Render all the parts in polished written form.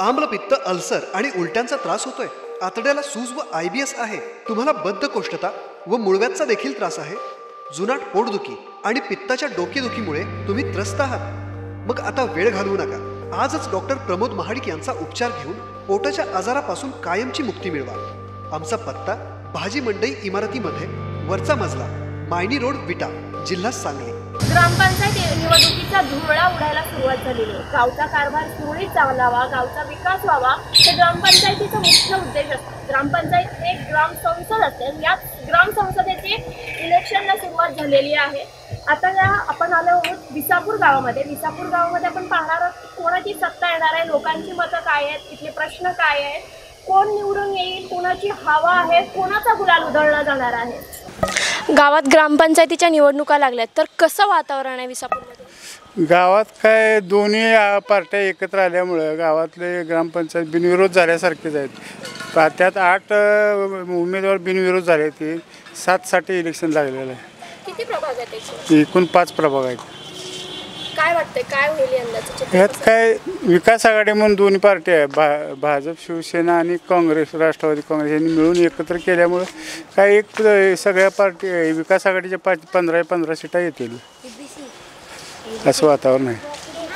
आम्लपित्त, ulcer आणि उलट्यांचा त्रास होतोय? आतड्याला सूज व IBS आहे? तुम्हाला बद्धकोष्ठता व मूळव्याधचा देखील त्रास आहे? जुनाट पोटदुखी आणि पित्ताच्या डोकेदुखीमुळे तुम्ही त्रस्त आहात? मग आता वेळ घालवू नका. आजच डॉक्टर प्रमोद महाडिक यांचा उपचार घेऊन पोटाच्या आजारापासून कायमची मुक्ती मिळवा. आमचा पत्ता भाजी मंडई इमारतीमध्ये, वरचा मजला, मायनी रोड, विटा, जिल्हा सांगली. ग्रामपंचायत निवडणुकीचा धुरळा उडायला सुरुवात झालेली आहे. गावचा कारभार सुरळीत चालावा, गावचा विकास व्हावा हे ग्रामपंचायतीचा मुख्य उद्देश असतो. ग्रामपंचायत हे ग्रामसंसद असते. याच ग्रामसंसदेची इलेक्शनला सुरुवात झालेली आहे. आता आपण आलो आहोत विसापूर गावामध्ये. विसापूर गावामध्ये आपण पाहणार आहोत कोणाची सत्ता येणार आहे, लोकांची मतं काय आहेत, तिथले प्रश्न काय आहेत, कोण निवडून येईल, कोणाची हवा आहे, कोणाचा गुलाल उधळला जाणार आहे. गावात ग्रामपंचायतीच्या निवडणुका लागल्यात, तर कसं वातावरण आहे विसापूरमध्ये? गावात काय दोन्ही पार्ट्या एकत्र आल्यामुळं गावातले ग्रामपंचायत बिनविरोध झाल्यासारखेच आहेत. त्यात 8 उमेदवार बिनविरोध झाले. ते 7साठी इलेक्शन लागलेलं आहे. किती प्रभाग आहेत? एकूण 5 प्रभाग आहेत. काय वाटतंय, काय होईल यंदाचं? ह्यात काय विकास आघाडी म्हणून दोन्ही पार्टी आहे, भाजप, शिवसेना आणि काँग्रेस, राष्ट्रवादी काँग्रेस यांनी मिळून एकत्र केल्यामुळं काय एक सगळ्या पार्टी विकास आघाडीच्या 15 सीटा येतील असं वातावरण आहे.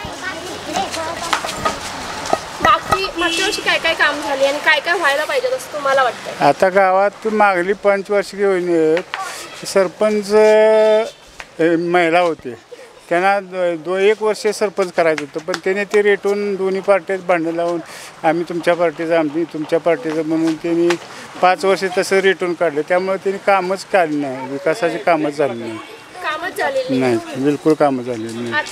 मागच्या वर्षी काय काय काम झाले आणि काय काय व्हायला पाहिजे असं तुम्हाला वाटतं? आता गावात मागली 5 वर्ष घेऊन सरपंच महिला होते, त्यांना 1 वर्ष सरपंच करायचं होतं, पण त्याने ते रेटून दोन्ही पार्ट्यात भांडण लावून आम्ही तुमच्या पार्टीचं, आम्ही तुमच्या पार्टीचं म्हणून त्यांनी 5 वर्ष तसं रेटून काढलं. त्यामुळे त्यांनी कामच काढली नाही, विकासाची कामच झाली नाही. नाही, बिलकुल कामं झालेली नाही.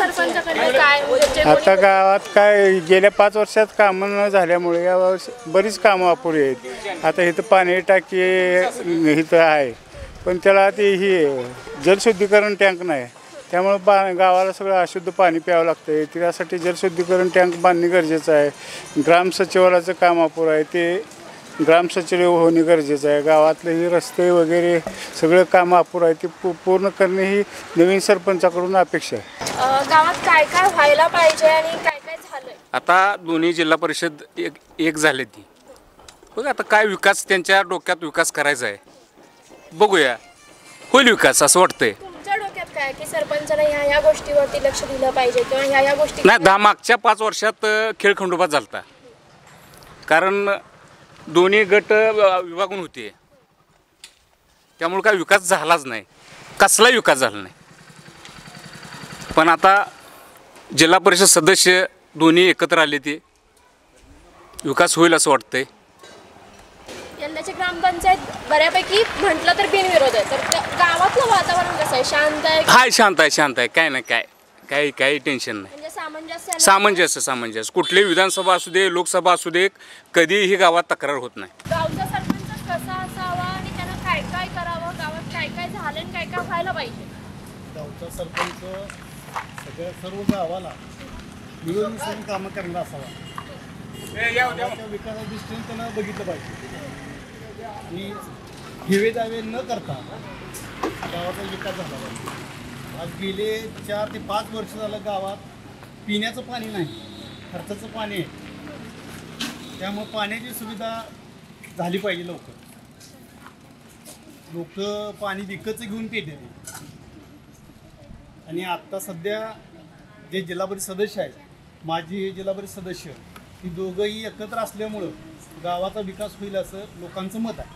आता गावात काय गेल्या 5 वर्षात कामं न झाल्यामुळे या बरीच कामं अपुरी आहेत. आता इथं पाणी टाकी इथं आहे, पण त्याला ते ही जलशुद्धीकरण टँक नाही, त्यामुळं गावाला सगळं अशुद्ध पाणी प्यावं लागतं. त्यासाठी जलशुद्धीकरण टँक बांधणे गरजेचं आहे. ग्रामसचिवालयाचं काम अपुरं आहे, ते ग्रामसचिव होणे गरजेचं आहे. गावातले ही रस्ते वगैरे सगळं काम अपुरं आहे, ते पूर्ण करणे ही नवीन सरपंचाकडून अपेक्षा आहे. गावात काय काय व्हायला पाहिजे आणि काय काय झालंय? आता दोन्ही जिल्हा परिषद एक झाले. ती बघ आता काय विकास त्यांच्या डोक्यात विकास करायचा आहे, बघूया होईल विकास असं वाटतंय. तुमच्या डोक्यात काय की सरपंचाने ह्या गोष्टीवरती लक्ष दिलं पाहिजे किंवा ह्या गोष्टी नाही? मागच्या 5 वर्षात खेळखंडोबा झालता, कारण दोन्ही गट विभागून होते, त्यामुळे काय विकास झालाच नाही, कसलाही विकास झाला नाही. पण आता जिल्हा परिषद सदस्य दोन्ही एकत्र आले, ते विकास होईल असं वाटतंय. यंदाची ग्रामपंचायत बऱ्यापैकी म्हटलं तर बिनविरोध आहे. तर गावातलं वातावरण कसं आहे? शांत आहे? हाय, शांत आहे. काय नाही, काही टेन्शन नाही. सामंजस्य. कुठलीही विधानसभा असू दे, लोकसभा असू दे, कधीही गावात तक्रार होत नाही. गावचा सरपंच कसा असावा आणि त्यानं काय काय करावं, गावात काय काय झालं आणि काय काय व्हायला पाहिजे? गावचा सरपंच सर्व गावाला मिळून कामं करायला असावा. गावाच्या विकासाच्या दृष्टीने त्यानं बघितलं पाहिजे आणि हिवे दावे न करता गावाचा विकास झाला पाहिजे. आज गेले 4 ते 5 वर्ष झालं गावात पिण्याचं पाणी नाही, खर्चाचं पाणी आहे. त्यामुळे पाण्याची सुविधा झाली पाहिजे. लोक पाणी विकतचं घेऊन पिते. आणि आत्ता सध्या जे जिल्हा परिषद सदस्य आहेत, माजी जिल्हा परिषद सदस्य, ती दोघंही एकत्र असल्यामुळं गावाचा विकास होईल असं लोकांचं मत आहे.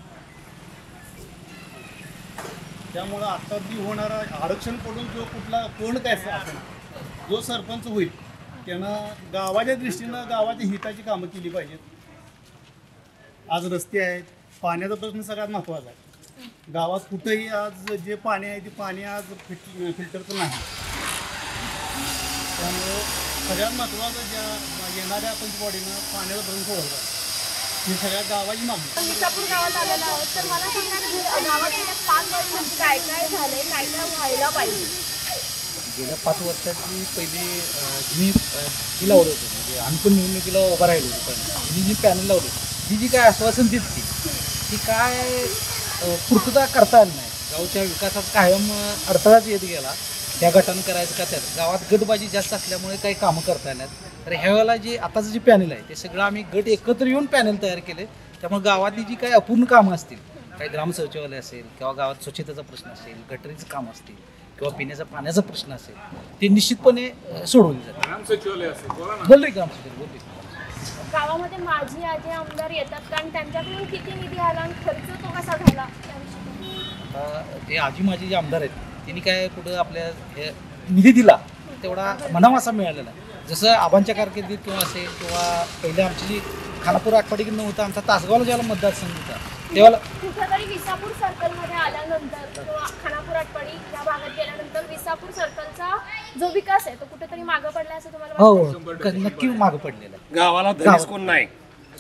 त्यामुळं आता जी होणारा आरक्षण पडून कोण काय असेल, जो सरपंच होईल त्यानं गावाच्या दृष्टीनं गावाच्या हिताची कामं केली पाहिजेत. आज रस्ते आहेत, पाण्याचा प्रश्न सगळ्यात महत्त्वाचा आहे. गावात कुठंही आज जे पाणी आहे ते पाणी आज फिल्टरचं नाही. त्यामुळं सगळ्यात महत्त्वाचं येणाऱ्या पंचवाडीनं पाण्याचा प्रश्न सोडवला, ही सगळ्या गावाची मागणी. विसापूर गावात आलेला आहोत, तर मला सांगा गावात 5 वर्षात काय काय झालंय, काय काय व्हायला पाहिजे? गेल्या 5 वर्षाची पहिली जी लावलं होतं, म्हणजे आम्ही पण निवडणुकीला उभा राहिलो होतो, पण जी पॅनल लावली, जी काय आश्वासन दिली ती काय पूर्तता करता आली नाही. गावच्या विकासात कायम अडथळाच येत गेला. त्या गटानं करायचं का त्यात गावात गटबाजी जास्त असल्यामुळे काही कामं करता येणार. तर ह्या वेळेला जे आताचं जे पॅनल आहे ते सगळं आम्ही गट एकत्र येऊन पॅनल तयार केले. त्यामुळे गावातली जी काही अपूर्ण कामं असतील, काही ग्राम शौचालय असेल किंवा गावात स्वच्छतेचा प्रश्न असेल, गटरीचं काम असतील किंवा पिण्याचा पाण्याचा प्रश्न असेल, ते निश्चितपणे सोडवले जातात. बोलले ग्रामसचिव बोलले. गावामध्ये माजी आजी आमदार येतात कारण त्यांच्याकडून किती निधी आला आणि खर्च तो कसा झाला त्याविषयी? आता ते आजी माझी जे आमदार आहेत त्यांनी काय कुठं आपल्या हे निधी दिला तेवढा म्हणावा असा मिळालेला आहे. जसं आबांच्या कारकिर्दीत किंवा असेल किंवा पहिले आमची जी खानापूर आटपाडीकडनं होता आमचा तासगावला ज्याला मतदारसंघ होता तेव्हा कुठेतरी विसापूर सर्कलमध्ये आल्यानंतर किंवा खानापूर आटपाडी या भागात गेल्यानंतर विसापूर सर्कलचा जो विकास आहे तो कुठेतरी मागं पडला असं तुम्हाला वाटतं? हो नक्की मागं पडलेला आहे. गावाला धनीस कोण नाही.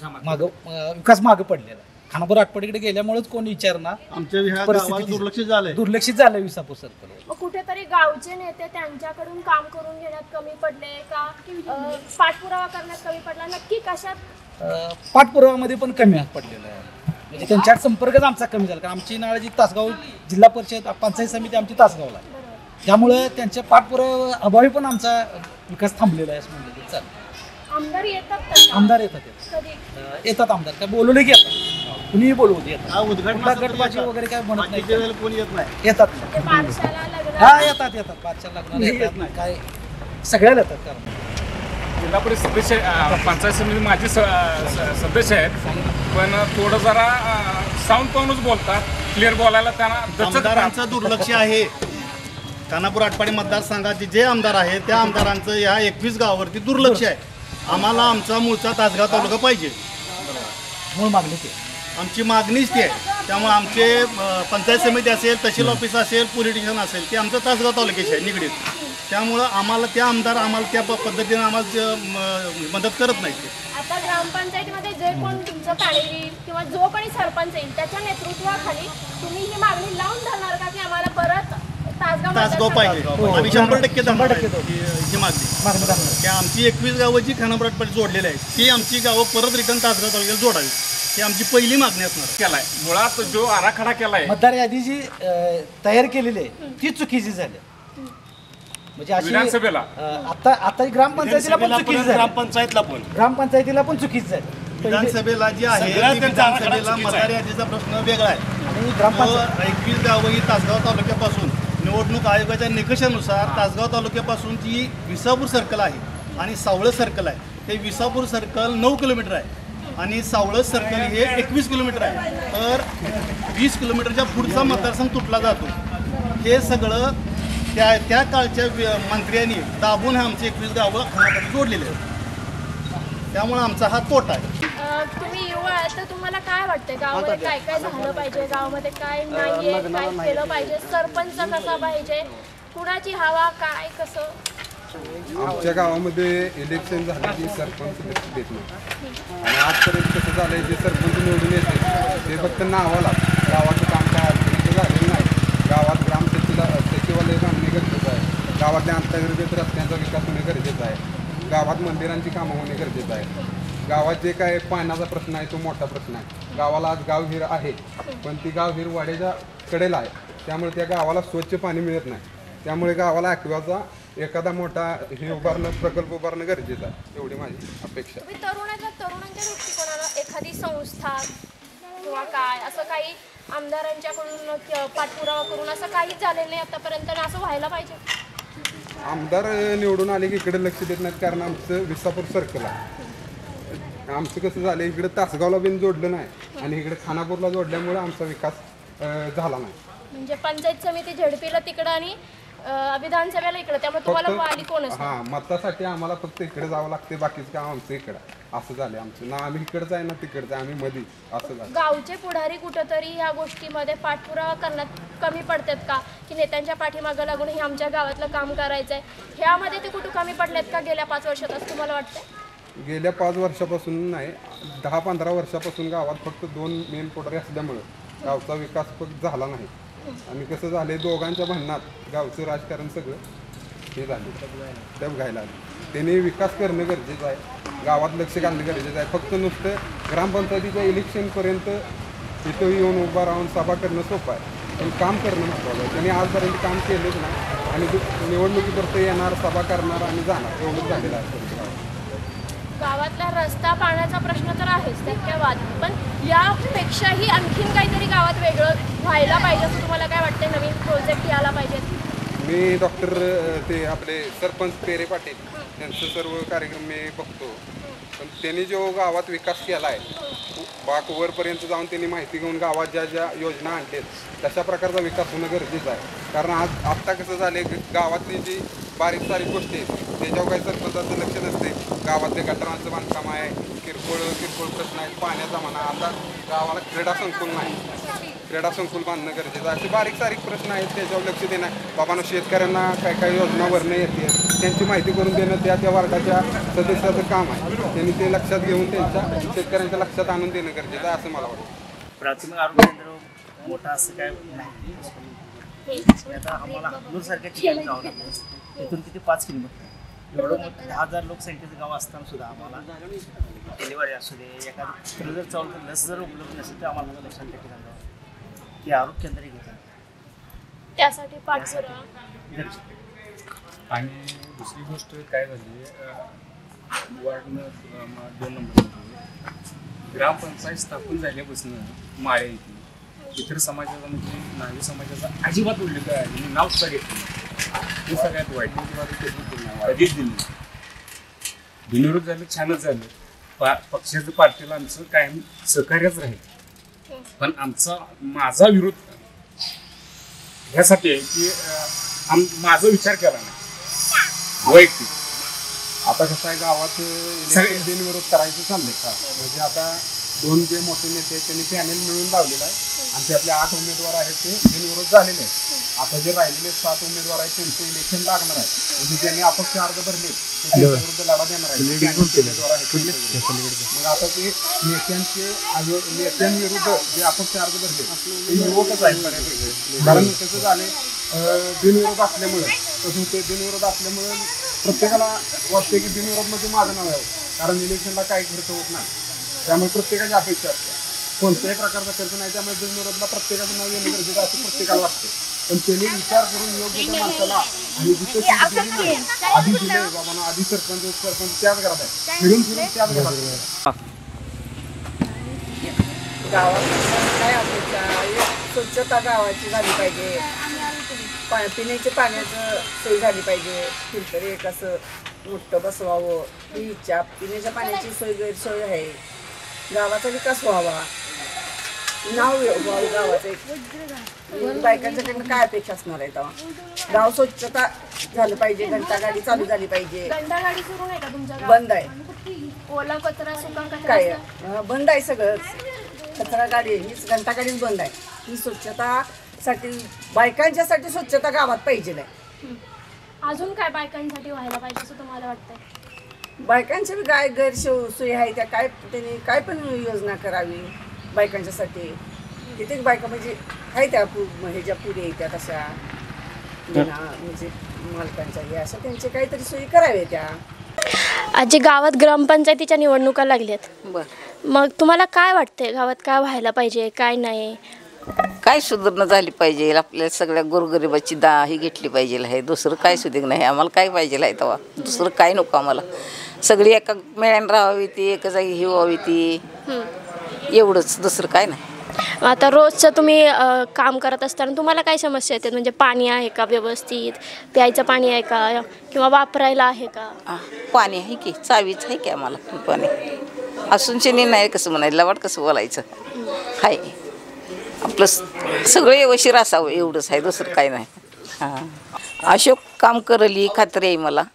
विकास मागं पडलेला आहे. खानापूर आटपाडीकडे गेल्यामुळेच कोण विचारणार आमच्या ह्या गावाला दुर्लक्षित झालं विसापूर सर्कल. मग कुठेतरी गावचे नेते त्यांच्याकडून काम करून घेण्यात कमी पडले का पाठपुरावा करण्यात कमी पडला? नक्की कशात? पाठपुराव्यामध्ये पण कमी पडलेलं आहे. म्हणजे त्यांच्या संपर्कच आमचा कमी झाला. कारण आमची नाळ जी तासगाव जिल्हा परिषद पंचायत समिती आमची तासगावला आहे. त्यामुळे त्यांच्या पाठपुराव्या अभावी पण आमचा विकास थांबलेला आहे असं म्हणलं तरी चालेल. आमदार येतात का? आमदार येतात कधी येतात आमदार काय बोलवले की येतात कुणीही बोलवू दे येतात. उद्घाटन गटबाजी वगैरे काय म्हणत नाही कोणी येत नाही. येतात ते बारशाला लग्न हा येतात पाचच्या लग्नाला येतात काय सगळ्याला येतात. कारण जिल्हा परिषद सदस्य पंचायत समिती माझे सदस्य आहेत पण थोडं जरा साऊंड पाहूनच बोलतात. क्लिअर बोलायला त्यांना आमदारांचं दुर्लक्ष आहे. खानापूर आटपाडी मतदारसंघाचे जे आमदार आहेत त्या आमदारांचं या 21 गावावरती दुर्लक्ष आहे. आम्हाला आमचा मूळचा तासगाव तालुका पाहिजे. मूळ मागणी ते आमची मागणीच ती आहे. त्यामुळे आमचे पंचायत समिती असेल, तहसील ऑफिस असेल, पोलीस स्टेशन असेल ते आमचं तासगाव तालुक्याचे आहे निगडीत. त्यामुळं आम्हाला त्या आमदार आम्हाला त्या पद्धतीनं आम्हाला मदत करत नाही. आता ग्रामपंचायतीमध्ये जे कोण तुमचं पॅनल येईल किंवा जो कोणी सरपंच येईल त्याच्या नेतृत्वाखाली तुम्ही ही मागणी लावून धरणार का की आम्हाला परत तासगाव पाहिजे? आम्ही 100% धरणार आहे ही मागणी. की आमची 21 गावं जी खानापूर आटपाडी जोडलेली आहेत ती आमची गावं परत रिटर्न तासगाव तालुक्याला जोडावी ही आमची पहिली मागणी असणार. केलाय मुळात जो आराखडा केलाय मतदार यादी जी तयार केलेली आहे ती चुकीची झाली. म्हणजे अशी विधानसभेला आता ग्रामपंचायतीला पण चुकीची झाली. ग्रामपंचायतीला पण चुकीच झाली. विधानसभेला जी आहे ती विधानसभेला मतदार यादीचा प्रश्न वेगळा आहे. आणि ग्रामपंचायत 21 गावं ही तासगाव तालुक्यापासून निवडणूक आयोगाच्या निकषानुसार तासगाव तालुक्यापासून जी विसापूर सर्कल आहे आणि सावळस सर्कल आहे ते विसापूर सर्कल 9 किलोमीटर आहे आणि सावळस सर्कल हे 21 किलोमीटर आहे. तर 20 किलोमीटरच्या पुढचा मतदारसंघ तुटला जातो. हे सगळं त्या काळच्या मंत्र्यांनी दाबून आमचे 21 गावं खानापूर जोडलेले आहेत. त्यामुळे आमचा हा तोटा आहे. तुम्ही युवा आहे तर तुम्हाला काय वाटतंय गावामध्ये काय काय झालं पाहिजे, गावामध्ये काय नाहीये, काय केलं पाहिजे, सरपंच कसा पाहिजे, कुणाची हवा काय कसं? आमच्या गावामध्ये इलेक्शन झालं की सरपंच देत नाही आणि आजपर्यंत कसं झालंय जे सरपंच निवडून येते ते फक्त नावाला गावाचं काम काय अडचणीचं झालेलं नाही. गावात सचिवालय बांधणे गरजेचं आहे. गावातल्या अंतर्गत रस्त्यांचा विकास होणे गरजेचं आहे. गावात मंदिरांची कामं होणे गरजेचं आहे. गावात जे काय पाण्याचा प्रश्न आहे तो मोठा प्रश्न आहे. गावाला आज गावहीर आहे पण ती गावहीर वाड्याच्या कडेला आहे. त्यामुळे त्या गावाला स्वच्छ पाणी मिळत नाही. त्यामुळे गावाला ॲक्वाचा एखादा मोठा हे प्रकल्प उभारणं गरजेचं आहे. एवढी माझी अपेक्षा. तरुणांच्या दृष्टिकोनाला एखादी संस्था किंवा काय असं काही आमदारांच्याकडून पाठपुरावा करून असं काहीच झालेलं नाही आतापर्यंत आणि असं व्हायला पाहिजे. आमदार निवडून आले की इकडे लक्ष देत नाहीत कारण आमचं विसापूर सर्कल आहे. आमचं कसं झालं इकडे तासगावला बिन जोडलं नाही आणि इकडे खानापूरला जोडल्यामुळे आमचा विकास झाला नाही. म्हणजे पंचायत समिती झेडपीला तिकडं आणि विधानसभेला इकडं त्यामुळे तुम्हाला वाली कोण हां मतासाठी आम्हाला फक्त इकडे जावं लागते. बाकीचं काम आमचं इकडं असं झालं आमचं. ना आम्ही इकडचं आहे ना तिकडचं आहे आम्ही मध्ये असं झालं. गावचे पुढारी कुठंतरी ह्या गोष्टीमध्ये पाठपुरावा करण्यात कमी पडतात का की नेत्यांच्या पाठीमागं लागून हे आमच्या गावातलं काम करायचं आहे ह्यामध्ये ते कुठं कमी पडलेत का गेल्या 5 वर्षात असं तुम्हाला वाटतं? गेल्या 5 वर्षापासून नाही 10-15 वर्षापासून गावात फक्त 2 मेन पुढारी असल्यामुळं गावचा विकास फक्त झाला नाही. आणि कसं झालं दोघांच्या भांडणात गावचं राजकारण सगळं हे झालं डबघायला आलं. त्यांनी विकास करणं गरजेचं आहे. गावात लक्ष घालणं गरजेचं आहे. फक्त नुसतं ग्रामपंचायतीच्या इलेक्शनपर्यंत इथं येऊन उभा राहून सभा करणं सोपं आहे पण काम करणं महत्त्वाचं आहे. त्यांनी आजपर्यंत काम केलंच नाही आणि निवडणुकीपर्यंत येणार, सभा करणार आणि जाणार एवढंच झालेलं आहे त्यांच्या गावात. गावातला रस्ता पाण्याचा प्रश्न तर आहेच धक्क्यावाद, पण यापेक्षाही आणखीन काहीतरी गावात वेगळं व्हायला पाहिजे असं तुम्हाला काय वाटतं? नवीन प्रोजेक्ट यायला पाहिजेत? मी डॉक्टर ते आपले सरपंच पेरे पाटील यांचं सर्व कार्यक्रम मी बघतो, पण त्यांनी जो गावात विकास केला आहे बाक वरपर्यंत जाऊन त्यांनी माहिती घेऊन गावात ज्या ज्या योजना आणल्यात तशा प्रकारचा विकास होणं गरजेचं आहे. कारण आत्ता कसं झालं आहे, गावातली जी बारीक सारीक गोष्टी आहेत त्याच्यावर काही सरपंचाचं लक्ष नसते. गावातले गटारांचं बांधकाम आहे, किरकोळ प्रश्न आहेत, पाण्याचा म्हणा. आता गावाला क्रीडा संकुल नाही, क्रीडा संकुल बांधणं गरजेचं आहे. असे बारीक सारीक प्रश्न आहेत त्याच्यावर लक्ष देणं. बाबांनो, शेतकऱ्यांना काय काय योजना वरणं येते त्यांची माहिती करून देणं त्या वार्डाच्या सदस्याचं काम आहे. त्यांनी ते लक्षात घेऊन त्यांच्या शेतकऱ्यांच्या लक्षात आणून देणं गरजेचं आहे असं मला वाटतं. प्राथमिक आरोग्य केंद्र मोठा असं काय नाही. आता आम्हाला हातनूरसारख्या ठिकाणी जावं लागतं. इथून किती 5 किलोमीटर एवढं मोठं 10,000 लोकसंख्येचं गाव असताना सुद्धा आम्हाला डिलिव्हरी असू दे, एखादं जर चालू तर लस जर उपलब्ध नसेल तर आम्हाला लोकसंख्या ठिकाणी जावं की आरोग्य केंद्र घेतात. त्यासाठी पाठपुरावा. आणि दुसरी गोष्ट काय झाली, वार्ड 2 नंबर ग्रामपंचायत स्थापन झाल्यापासून माळे येते इतर समाजाचा म्हणजे नावी समाजाचा अजिबात उल्लेख आहे, नाव सुद्धा घेतलं हे सगळ्यात वाईट. कधीच दिलं बिनविरोध झालं, छानच झालं. पक्षाचं पार्टीला आमचं कायम सहकार्यच राहील, पण माझा विरोध ह्यासाठी आहे की माझा विचार केला नाही वैयक्तिक. आता कसं आहे, गावात बिनविरोध करायचं चाललंय का, म्हणजे आता 2 जे मोठे नेते आहेत त्यांनी पॅनेल मिळून लावलेला आहे आणि त्यातले 8 उमेदवार आहेत ते बिनविरोध झालेले आहेत. आता जे राहिलेले 7 उमेदवार आहेत त्यांचं इलेक्शन लागणार आहे. म्हणजे ज्यांनी अपक्ष अर्ज भरले ते विरुद्ध लढा देणार आहेत. उमेदवार आहेत. मग आता ते नेत्यांविरुद्ध जे अपक्ष अर्ज भरले ते युवकच आहेत बऱ्यापैकी. कारण कसं झाले, बिनविरोध असल्यामुळे प्रत्येकाला वाटते की बिनविरोधमध्ये माझं नाव आहे, कारण इलेक्शनला काही खर्च होत नाही. त्यामुळे प्रत्येकाची अपेक्षा असते, कोणत्याही प्रकारचा खर्च नाही. त्यामुळे बिनविरोधला प्रत्येकाचं नाव येणं गरजेचं असं प्रत्येकाला वाटतं. पण त्यांनी विचार करून योग्य त्या माणसाला आणि जिथं आधी दिले बाबांना, आधी सरपंच त्याच घरात आहे, फिरून त्याच घरात आहे. गावात काय अपेक्षा, स्वच्छता गावाची झाली पाहिजे, पिण्याच्या पाण्याचं सोय झाली पाहिजे, फिल्टर एक असं मोठं बसवावं, ही इच्छा. पिण्याच्या पाण्याची गैरसोय आहे. गावाचा विकास व्हावा, नाव व्हावं गावाचं एक. बायकांच्याकडनं काय अपेक्षा असणार आहे तेव्हा? गाव स्वच्छता झालं पाहिजे, घंटागाडी चालू झाली पाहिजे. घंटागाडी सुरू नाही का तुमच्या गावात? बंद आहे. ओला कचरा, सुका कचरा काय बंद आहे सगळंच. कचरा गाडी हीच घंटागाडीच बंद आहे. ही स्वच्छतासाठी, बायकांच्यासाठी स्वच्छता गावात पाहिजे नाही. अजून काय बायकांसाठी व्हायला पाहिजे असं तुम्हाला वाटतंय? बायकांच्या काय गैरसोयी आहे त्या, काय त्यांनी काय पण योजना करावी बायकांच्यासाठी. कित्येक बायका म्हणजे आहे त्या ह्याच्या पुढे येत्या तशा म्हणजे मालकांच्या हे अशा त्यांचे काहीतरी सोयी कराव्या त्या. आजी, गावात ग्रामपंचायतीच्या निवडणुका लागल्यात. मग तुम्हाला काय वाटतंय, गावात काय व्हायला पाहिजे, काय नाही? काय सुधारणा झाली पाहिजे, आपल्या सगळ्या गोरगरिबाची ही घेतली पाहिजे आहे. दुसरं काय सुधीक नाही. आम्हाला काय पाहिजे आहे तेव्हा, दुसरं काय नको आम्हाला. सगळी एका मेळ्यानं राहावी ती, एका जागी ही व्हावी ती, एवढंच, दुसरं काय नाही. आता रोजचं तुम्ही काम करत असताना तुम्हाला काय समस्या येतात? म्हणजे पाणी आहे का व्यवस्थित, प्यायचं पाणी आहे का, किंवा वापरायला आहे का? पाणी आहे की, चावीच आहे की आम्हाला पाणी असून शेणी नाही. कसं म्हणायचं, लवाट कसं बोलायचं आहे. आपलं सगळं व्यवस्थित असावं एवढंच आहे, दुसरं काय नाही. अशोक काम करल ही खात्री आहे मला.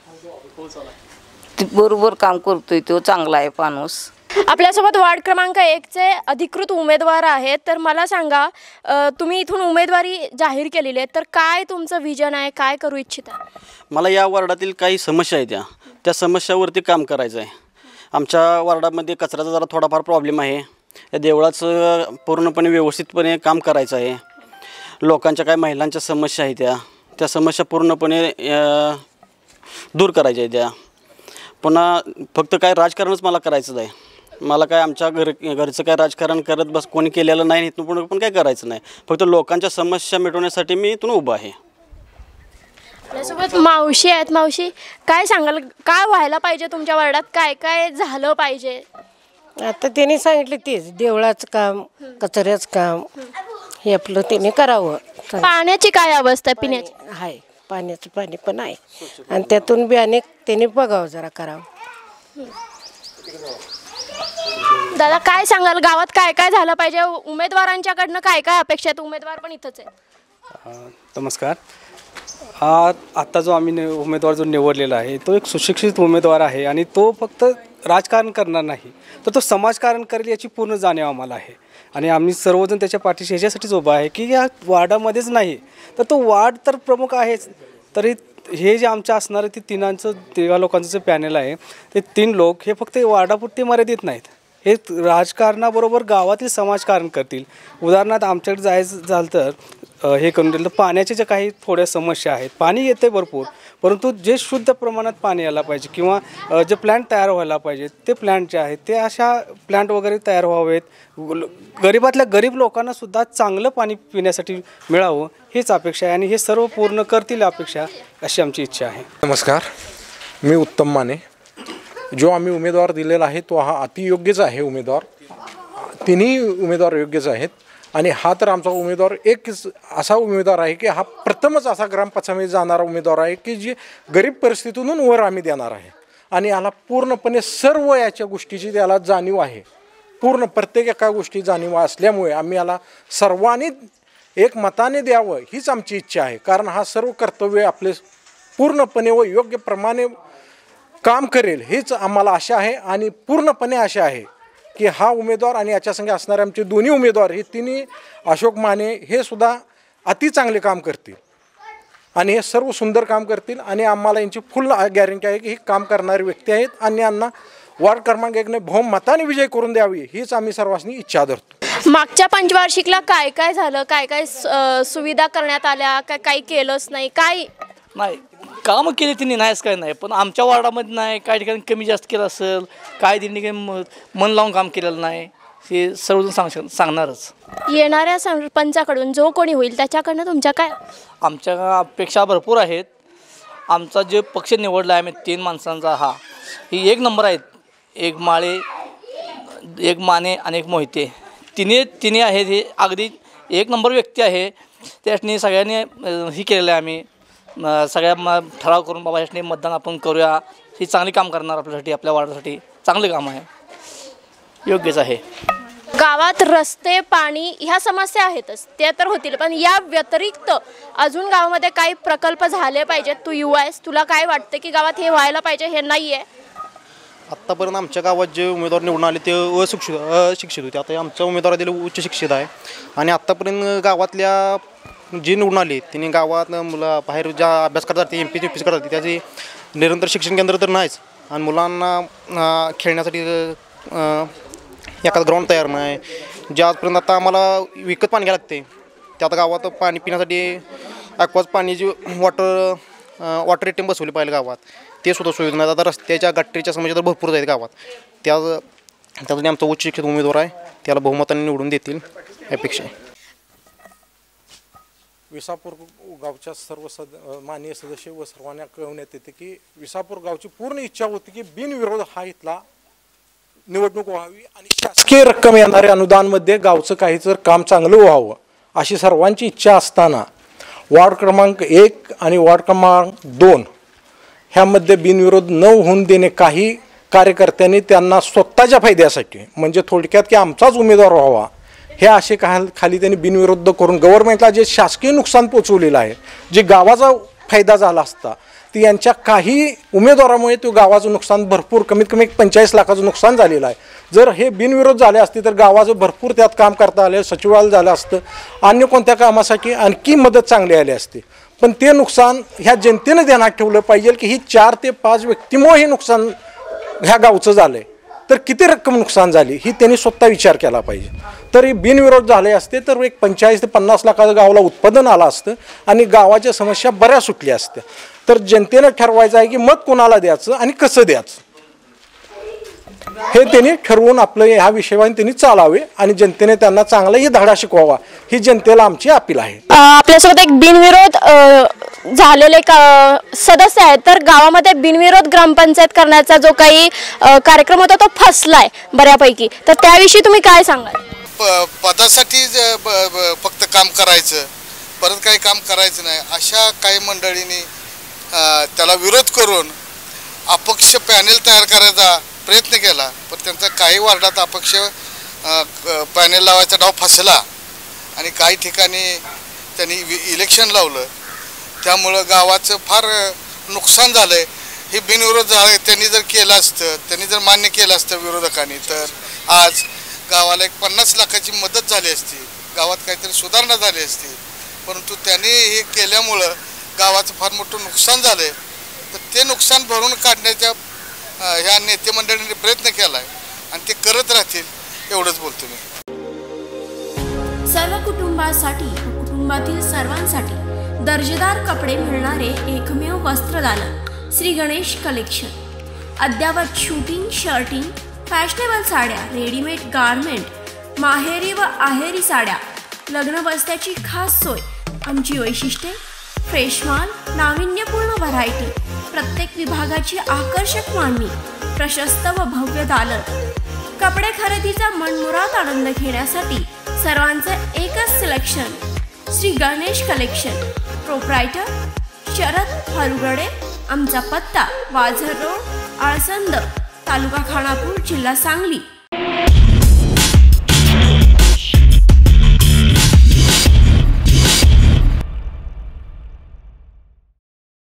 ती बरोबर काम करतोय, तो चांगला आहे माणूस. आपल्यासोबत वार्ड क्रमांक 1चे अधिकृत उमेदवार आहेत. तर मला सांगा, तुम्ही इथून उमेदवारी जाहीर केलेली आहे, तर काय तुमचं विजन आहे, काय करू इच्छिता? मला या वार्डातील काही समस्या आहेत, त्या समस्यावरती काम करायचं आहे. आमच्या वार्डामध्ये कचऱ्याचा जरा थोडाफार प्रॉब्लेम आहे. या देवळाचं पूर्णपणे व्यवस्थितपणे काम करायचं आहे. लोकांच्या काय महिलांच्या समस्या आहेत त्या समस्या पूर्णपणे दूर करायच्या आहेत. पुन्हा फक्त काय राजकारणच मला करायचंच आहे. मला काय आमच्या घरचं काय राजकारण करत बस कोणी केलेलं नाही, इथून पुढे पण काय करायचं नाही. फक्त लोकांच्या समस्या मिटवण्यासाठी मी इथून उभा आहे. आपल्यासोबत मावशी आहेत. मावशी, काय सांगाल, काय व्हायला पाहिजे तुमच्या वार्डात, काय काय झालं पाहिजे? आता त्यांनी सांगितलं तेच, देवळाचं काम, कचऱ्याचं काम हे आपलं त्यांनी करावं. पाण्याची काय अवस्था आहे पिण्याची? आहे, पाण्याचं पाणी पण आहे आणि त्यातून बी अनेक त्यांनी बघावं, जरा करावं. दादा, काय सांगाल, गावात काय काय झालं पाहिजे? उमेदवारांच्याकडनं काय काय अपेक्षा आहेत? उमेदवार पण इथंच आहेत. नमस्कार. आत्ता जो आम्ही उमेदवार जो निवडलेला आहे तो एक सुशिक्षित उमेदवार आहे आणि तो फक्त राजकारण करणार नाही, तर तो समाजकारण करेल याची पूर्ण जाणीव आम्हाला आहे. आणि आम्ही सर्वजण त्याच्या पाठीशी ह्याच्यासाठीच उभा आहे की या वार्डामध्येच नाही तर तो वार्ड तर प्रमुख आहेच, तरी हे जे आमच्या असणारं ते तेव्हा लोकांचं जे पॅनल आहे ते 3 लोक हे फक्त वार्डापुरते मर्यादित नाहीत, हे राजकारणाबरोबर गावातील समाजकारण करतील. उदाहरणार्थ आमच्याकडे जायचं झालं तर हे करून दिलं, पाण्याचे जे काही थोड्या समस्या आहेत, पाणी येते भरपूर, परंतु जे शुद्ध प्रमाणात पाणी यायला पाहिजे किंवा जे प्लॅन्ट तयार व्हायला पाहिजेत ते प्लॅन्ट जे आहेत ते अशा प्लॅन्ट वगैरे तयार व्हावेत. गरीबातल्या गरीब लोकांनासुद्धा चांगलं पाणी पिण्यासाठी मिळावं हीच अपेक्षा आहे आणि हे सर्व पूर्ण करतील अपेक्षा अशी आमची इच्छा आहे. नमस्कार, मी उत्तम माने. जो आम्ही उमेदवार दिलेला आहे तो हा अतियोग्यच आहे. उमेदवार तिन्ही उमेदवार योग्यच आहेत आणि हा तर आमचा उमेदवार एक असा उमेदवार आहे की हा प्रथमच असा ग्रामपंचायतीमध्ये जाणारा उमेदवार आहे की जे गरीब परिस्थितीतून वर आम्ही देणार आहे आणि याला पूर्णपणे सर्व याच्या गोष्टीची त्याला जाणीव आहे. पूर्ण प्रत्येक एका गोष्टी जाणीव असल्यामुळे आम्ही याला सर्वांनी एक मताने द्यावं हीच आमची इच्छा आहे. कारण हा सर्व कर्तव्य आपले पूर्णपणे व योग्य प्रमाणे काम करेल हीच आम्हाला आशा आहे आणि पूर्णपणे आशा आहे की हा उमेदवार आणि याच्यासंगे असणारे आमचे दोन्ही उमेदवार हे तिन्ही अशोक माने हे सुद्धा अति चांगले काम करतील आणि हे सर्व सुंदर काम करतील आणि आम्हाला यांची फुल गॅरंटी आहे की हे काम करणारे व्यक्ती आहेत आणि यांना वार्ड क्रमांक 1ने बहुमताने विजय करून द्यावी हीच आम्ही सर्वांनी इच्छा धरतो. मागच्या पंचवार्षिकला काय काय झालं, काय काय सुविधा करण्यात आल्या, काय काही केलंच नाही? काय नाही कामं केली त्यांनी, नाहीच काय नाही, पण आमच्या वार्डामध्ये नाही, काही ठिकाणी कमी जास्त केलं असेल, काय त्यांनी काही मन लावून काम केलेलं नाही, हे सर्वजण सांगणारच. येणाऱ्या सरपंचाकडून जो कोणी होईल त्याच्याकडनं तुमच्या काय आमच्या अपेक्षा भरपूर आहेत. आमचा जे पक्ष निवडला आहे आम्ही 3 माणसांचा हा ही 1 नंबर आहेत. एक माळे, एक माने आणि एक मोहिते, तिन्ही आहेत. हे अगदी 1 नंबर व्यक्ती आहे. त्यासाठी सगळ्यांनी ही केलेलं आहे. आम्ही सगळ्या ठराव करून बाबा यासाठी मतदान आपण करूया, ही चांगली काम करणार आपल्यासाठी, आपल्या वार्डासाठी चांगले काम आहे, योग्यच आहे. गावात रस्ते, पाणी ह्या समस्या आहेतच, त्या तर होतील, पण या व्यतिरिक्त अजून गावामध्ये काही प्रकल्प झाले पाहिजेत. तू युवा आहेस, तुला काय वाटतं की गावात हे व्हायला पाहिजे, हे नाही आहे? आत्तापर्यंत आमच्या गावात जे उमेदवार निवडून आले ते अशिक्षित होते. आता आमच्या उमेदवार दिले उच्च शिक्षित आहे आणि आत्तापर्यंत गावातल्या जे निवडून आले त्यांनी गावात मुलं बाहेर ज्या अभ्यास करतात ते MP करतात त्याचे निरंतर शिक्षण केंद्र तर नाहीच आणि मुलांना खेळण्यासाठी एखादं ग्राउंड तयार नाही. ज्या आजपर्यंत आता आम्हाला विकत पाणी घ्यायला लागते, त्यात गावात पाणी पिण्यासाठी ॲक्वाज पाणी जे वॉटर एटीएम बसवले पाहिजे गावात, ते सुद्धा सुविधा नाही. आता रस्त्याच्या गटरीच्या समस्या तर भरपूर आहेत गावात. त्यासाठी आमचा उच्च शिक्षित उमेदवार आहे, त्याला बहुमताने निवडून देतील अपेक्षा आहे. विसापूर गावच्या सर्व माननीय सदस्य व सर्वांना कळवण्यात येते की विसापूर गावची पूर्ण इच्छा होती की बिनविरोध हा इथला निवडणूक व्हावी आणि शासकीय रक्कम येणाऱ्या अनुदानमध्ये गावचं काही जर काम चांगलं व्हावं अशी सर्वांची इच्छा असताना वार्ड क्रमांक 1 आणि वार्ड क्रमांक 2 ह्यामध्ये बिनविरोध न होऊन देणे, काही कार्यकर्त्यांनी त्यांना स्वतःच्या फायद्यासाठी म्हणजे थोडक्यात की आमचाच उमेदवार व्हावा हे असे खाली त्यांनी बिनविरोध करून गव्हर्नमेंटला जे शासकीय नुकसान पोचवलेलं आहे, जे गावाचा फायदा झाला असता, ती यांच्या काही उमेदवारामुळे तो गावाचं नुकसान भरपूर कमीत कमी 45 लाखाचं नुकसान झालेलं आहे. जर हे बिनविरोध झाले असते तर गावाचं भरपूर त्यात काम करता आले, सचिवालय झालं असतं, अन्य कोणत्या कामासाठी आणखी मदत चांगली आली असते. पण ते नुकसान ह्या जनतेनं ध्यानात ठेवलं पाहिजे की ही 4 ते 5 व्यक्तीमुळे हे नुकसान ह्या गावचं झालं आहे, तर किती रक्कम नुकसान झाली ही त्यांनी स्वतः विचार केला पाहिजे. तरी बिनविरोध झाले असते तर एक 45 ते 50 लाखाचं गावाला उत्पादन आलं असतं आणि गावाच्या समस्या बऱ्याच सुटल्या असत्या. तर जनतेनं ठरवायचं आहे की मत कोणाला द्यायचं आणि कसं द्यायचं. हे त्यांनी ठरवून आपलं ह्या विषयाने त्यांनी चालावे आणि जनतेने त्यांना चांगलाही धडा शिकवावा ही जनतेला आमची अपील आहे. आपल्यासोबत एक बिनविरोध झालेले सदस्य आहेत. तर गावामध्ये बिनविरोध ग्रामपंचायत करण्याचा जो काही कार्यक्रम होता तो फसलाय बऱ्यापैकी, तर त्याविषयी तुम्ही काय सांगाल? पदासाठी फक्त काम करायचं, परत काही काम करायचं नाही, अशा काही मंडळींनी त्याला विरोध करून अपक्ष पॅनेल तयार करायचा प्रयत्न केला. पण त्यांचा काही वार्डात अपक्ष पॅनेल लावायचा डाव फसला आणि काही ठिकाणी त्यांनी इलेक्शन लावलं. त्यामुळं गावाचं फार नुकसान झालं आहे. हे बिनविरोध झालं. त्यांनी जर केलं असतं, त्यांनी जर मान्य केलं असतं विरोधकांनी, तर आज गावाला एक 50 लाखाची मदत झाली असती, गावात काहीतरी सुधारणा झाली असती. परंतु त्यांनी हे केल्यामुळं गावाचं फार मोठं नुकसान झालं आहे. तर ते नुकसान भरून काढण्याच्या ह्या नेते मंडळींनी प्रयत्न केला आहे आणि ते करत राहतील एवढंच बोलतो मी. सर्व कुटुंबासाठी कुटुंबातील सर्वांसाठी दर्जेदार कपडे मिळणारे एकमेव वस्त्रदालन श्री गणेश कलेक्शन. अद्यावत शूटिंग, शर्टिंग, फॅशनेबल साड्या, रेडीमेड गारमेंट, माहेरी व आहेरी साड्या, लग्न बस्त्याची खास सोय. आमची वैशिष्ट्ये: फ्रेश माल, नाविन्यपूर्ण व्हरायटी, प्रत्येक विभागाची आकर्षक मांडणी, प्रशस्त व भव्य दालन. कपडे खरेदीचा मनमुराद आनंद घेण्यासाठी सर्वांचं एकच selection Shri Ganesh collection. Proprietor Sharad Farugade. आमचा पत्ता: वाझर रोड, आळसंद, तालुका खानापूर, जिल्हा सांगली.